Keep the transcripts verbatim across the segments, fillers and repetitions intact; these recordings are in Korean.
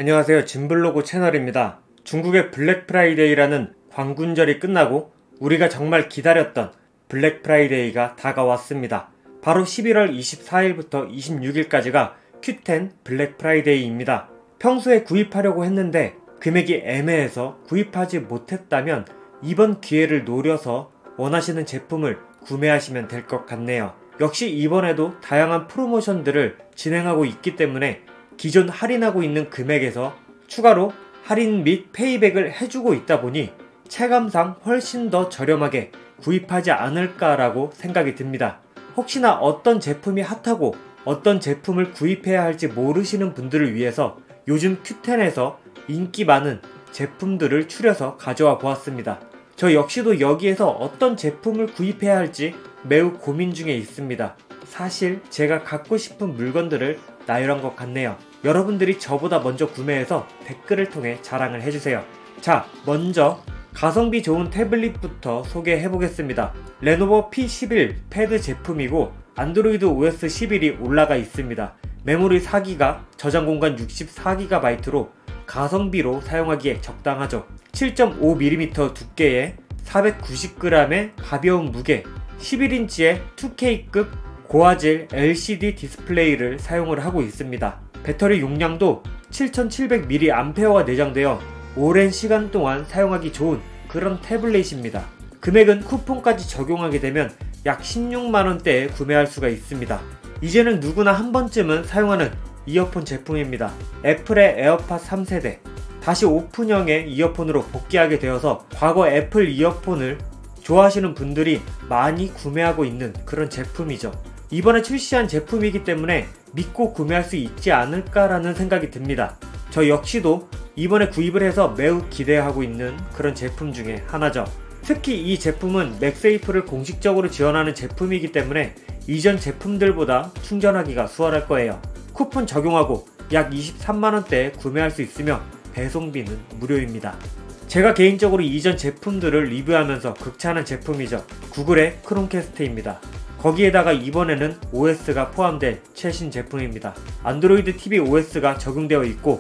안녕하세요, 진블로그 채널입니다. 중국의 블랙 프라이데이라는 광군절이 끝나고 우리가 정말 기다렸던 블랙 프라이데이가 다가왔습니다. 바로 십일월 이십사일부터 이십육일까지가 큐 텐 블랙 프라이데이입니다. 평소에 구입하려고 했는데 금액이 애매해서 구입하지 못했다면 이번 기회를 노려서 원하시는 제품을 구매하시면 될 것 같네요. 역시 이번에도 다양한 프로모션들을 진행하고 있기 때문에 기존 할인하고 있는 금액에서 추가로 할인 및 페이백을 해주고 있다 보니 체감상 훨씬 더 저렴하게 구입하지 않을까라고 생각이 듭니다. 혹시나 어떤 제품이 핫하고 어떤 제품을 구입해야 할지 모르시는 분들을 위해서 요즘 큐 텐에서 인기 많은 제품들을 추려서 가져와 보았습니다. 저 역시도 여기에서 어떤 제품을 구입해야 할지 매우 고민 중에 있습니다. 사실 제가 갖고 싶은 물건들을 나열한 것 같네요. 여러분들이 저보다 먼저 구매해서 댓글을 통해 자랑을 해주세요. 자, 먼저 가성비 좋은 태블릿부터 소개해보겠습니다. 레노버 피 십일 패드 제품이고 안드로이드 오에스 십일이 올라가 있습니다. 메모리 사 기가, 저장 공간 육십사 기가바이트로 가성비로 사용하기에 적당하죠. 칠 점 오 밀리미터 두께에 사백구십 그램의 가벼운 무게, 십일 인치의 투 케이급 고화질 엘 시 디 디스플레이를 사용을 하고 있습니다. 배터리 용량도 칠천칠백 밀리앰페어가 내장되어 오랜 시간 동안 사용하기 좋은 그런 태블릿입니다. 금액은 쿠폰까지 적용하게 되면 약 십육만원대에 구매할 수가 있습니다. 이제는 누구나 한 번쯤은 사용하는 이어폰 제품입니다. 애플의 에어팟 삼 세대, 다시 오픈형의 이어폰으로 복귀하게 되어서 과거 애플 이어폰을 좋아하시는 분들이 많이 구매하고 있는 그런 제품이죠. 이번에 출시한 제품이기 때문에 믿고 구매할 수 있지 않을까라는 생각이 듭니다. 저 역시도 이번에 구입을 해서 매우 기대하고 있는 그런 제품 중에 하나죠. 특히 이 제품은 맥세이프를 공식적으로 지원하는 제품이기 때문에 이전 제품들보다 충전하기가 수월할 거예요. 쿠폰 적용하고 약 이십삼만원대에 구매할 수 있으며 배송비는 무료입니다. 제가 개인적으로 이전 제품들을 리뷰하면서 극찬한 제품이죠. 구글의 크롬캐스트입니다. 거기에다가 이번에는 오에스가 포함된 최신 제품입니다. 안드로이드 티비 오에스가 적용되어 있고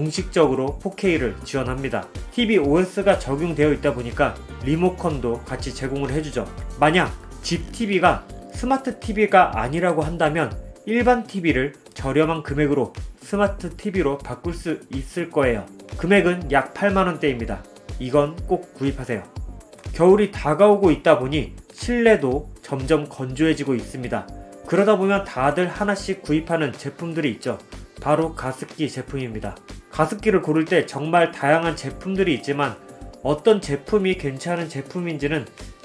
공식적으로 포 케이를 지원합니다. 티비 오에스가 적용되어 있다 보니까 리모컨도 같이 제공을 해주죠. 만약 집 티비가 스마트 티비가 아니라고 한다면 일반 티비를 저렴한 금액으로 스마트 티비로 바꿀 수 있을 거예요. 금액은 약 팔만원대입니다. 이건 꼭 구입하세요. 겨울이 다가오고 있다 보니 실내도 점점 건조해지고 있습니다. 그러다 보면 다들 하나씩 구입하는 제품들이 있죠. 바로 가습기 제품입니다. 가습기를 고를 때 정말 다양한 제품들이 있지만 어떤 제품이 괜찮은 제품인지는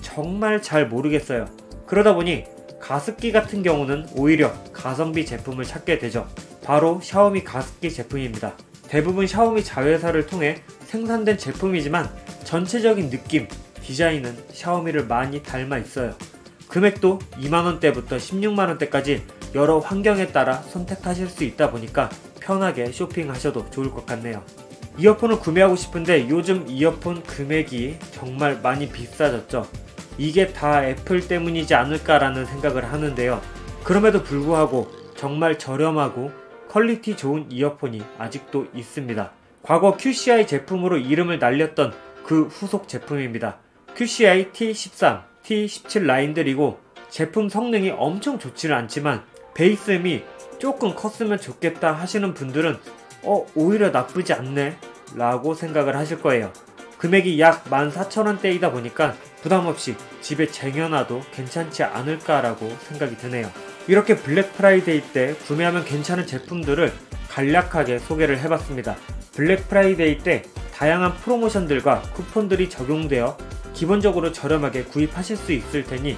정말 잘 모르겠어요. 그러다 보니 가습기 같은 경우는 오히려 가성비 제품을 찾게 되죠. 바로 샤오미 가습기 제품입니다. 대부분 샤오미 자회사를 통해 생산된 제품이지만 전체적인 느낌, 디자인은 샤오미를 많이 닮아 있어요. 금액도 이만원대부터 십육만원대까지 여러 환경에 따라 선택하실 수 있다 보니까 편하게 쇼핑하셔도 좋을 것 같네요. 이어폰을 구매하고 싶은데 요즘 이어폰 금액이 정말 많이 비싸졌죠. 이게 다 애플 때문이지 않을까라는 생각을 하는데요. 그럼에도 불구하고 정말 저렴하고 퀄리티 좋은 이어폰이 아직도 있습니다. 과거 큐 씨 아이 제품으로 이름을 날렸던 그 후속 제품입니다. 큐 씨 아이 티 십삼, 티 십칠 라인들이고 제품 성능이 엄청 좋지는 않지만 베이스음이 조금 컸으면 좋겠다 하시는 분들은 어 오히려 나쁘지 않네 라고 생각을 하실 거예요. 금액이 약 만 사천원대이다 보니까 부담없이 집에 쟁여놔도 괜찮지 않을까라고 생각이 드네요. 이렇게 블랙 프라이데이 때 구매하면 괜찮은 제품들을 간략하게 소개를 해봤습니다. 블랙 프라이데이 때 다양한 프로모션들과 쿠폰들이 적용되어 기본적으로 저렴하게 구입하실 수 있을 테니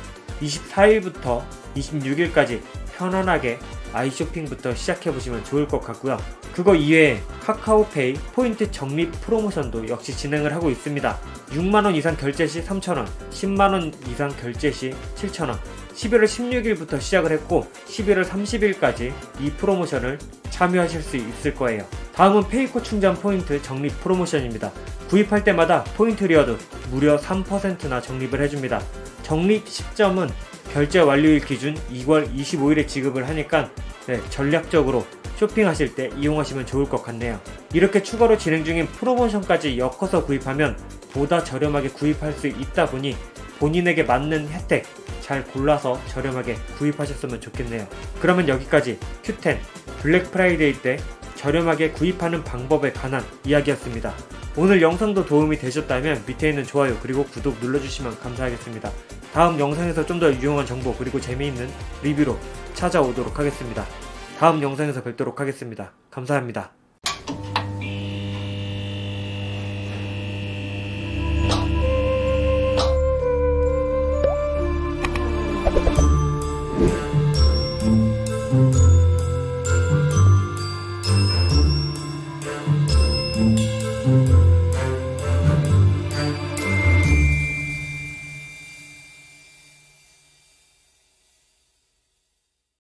이십사일부터 이십육일까지 편안하게 아이쇼핑부터 시작해보시면 좋을 것 같고요. 그거 이외에 카카오페이 포인트 적립 프로모션도 역시 진행을 하고 있습니다. 육만원 이상 결제 시 삼천원, 십만원 이상 결제 시 칠천원, 십일월 십육일부터 시작을 했고 십일월 삼십일까지 이 프로모션을 참여하실 수 있을 거예요. 다음은 페이코 충전 포인트 적립 프로모션입니다. 구입할 때마다 포인트 리워드 무려 삼 퍼센트나 적립을 해줍니다. 적립 시점은 결제 완료일 기준 이월 이십오일에 지급을 하니까 네, 전략적으로 쇼핑하실 때 이용하시면 좋을 것 같네요. 이렇게 추가로 진행 중인 프로모션까지 엮어서 구입하면 보다 저렴하게 구입할 수 있다 보니 본인에게 맞는 혜택 잘 골라서 저렴하게 구입하셨으면 좋겠네요. 그러면 여기까지 큐 텐 블랙 프라이데이 때 저렴하게 구입하는 방법에 관한 이야기였습니다. 오늘 영상도 도움이 되셨다면 밑에 있는 좋아요 그리고 구독 눌러주시면 감사하겠습니다. 다음 영상에서 좀 더 유용한 정보 그리고 재미있는 리뷰로 찾아오도록 하겠습니다. 다음 영상에서 뵙도록 하겠습니다. 감사합니다.